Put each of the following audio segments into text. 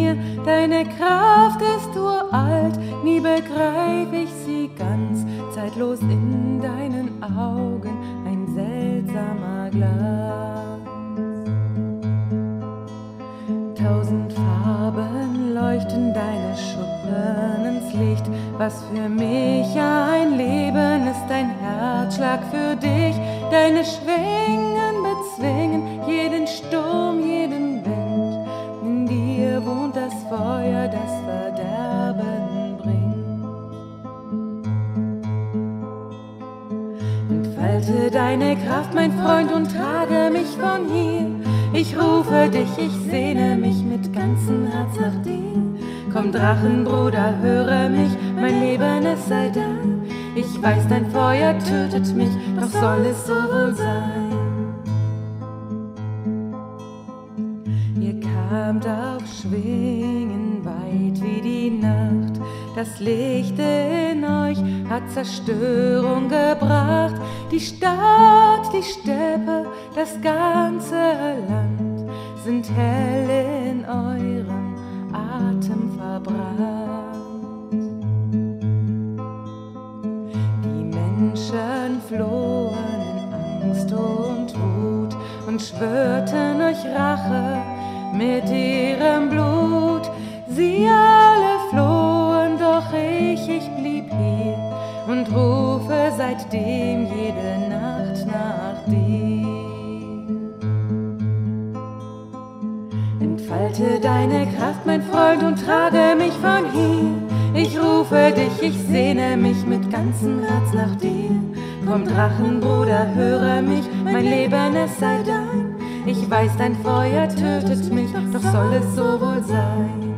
mir. Deine Kraft ist uralt, nie begreif ich sie ganz. Zeitlos in deinen Augen ein seltsamer Glanz. 1000 Farben leuchten deine Schuppen ins Licht. Was für mich ein Leben ist, ein Herzschlag für dich. Deine Schwingen bezwingen jeden Sturm, jeden Wind. In dir wohnt das Feuer, das Verderben bringt. Entfalte deine Kraft, mein Freund, und trage mich von hier. Ich rufe dich, ich sehne mich mit ganzem Herz nach dir. Komm, Drachenbruder, höre mich, mein Leben, es sei dein. Ich weiß, dein Feuer tötet mich, doch soll es so wohl sein. Ihr kamt auf Schwingen weit wie die Nacht. Das Licht in euch hat Zerstörung gebracht. Die Stadt, die Steppe, das ganze Land sind hell in eurem Atem verbrannt. Die Menschen flohen in Angst und Wut und schwörten euch Rache mit ihrem Blut. Sie alle flohen, doch ich blieb hier und rufe seitdem jede Nacht nach dir. Entfalte deine Kraft, mein Freund, und trage mich von hier. Ich rufe dich, ich sehne mich mit ganzem Herz nach dir. Komm, Drachenbruder, höre mich, mein Leben, es sei dein. Ich weiß, dein Feuer tötet mich, doch soll es so wohl sein.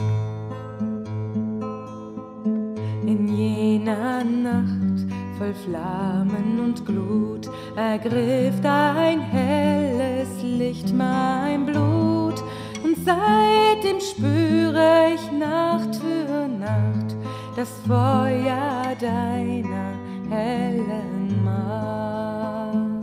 In jener Nacht voll Flammen und Glut ergriff dein helles Licht mein Blut. Und seitdem spüre ich Nacht für Nacht das Feuer deiner hellen Macht.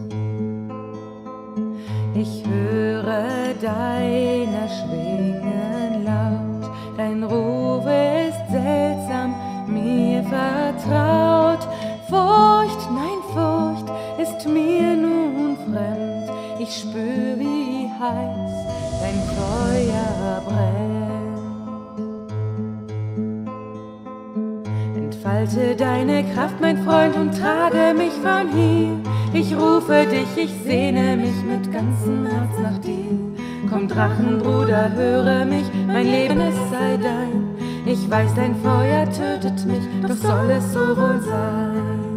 Ich höre deine Schwingen laut, dein Ruf ist seltsam, mir vertraut. Furcht, nein, Furcht ist mir nun fremd. Ich spür, wie heiß dein Feuer brennt. Entfalte deine Kraft, mein Freund, und trage mich von hier. Ich rufe dich, ich sehne mich mit ganzem Herz nach dir. Komm, Drachenbruder, höre mich, mein Leben, es sei dein. Ich weiß, dein Feuer tötet mich, doch soll es so wohl sein.